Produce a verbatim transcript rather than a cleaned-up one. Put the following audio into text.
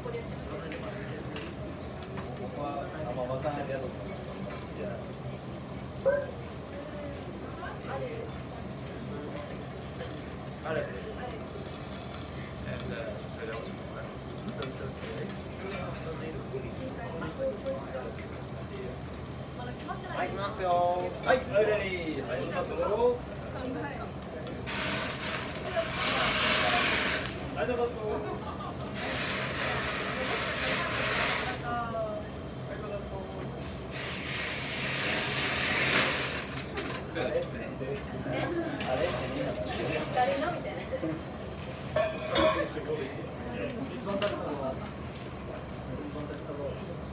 はい、行きますよ。はい、レディー。はい、行きますよ。はい、どうぞ。 誰のみたいな。 一番大したのは。一番大したのは。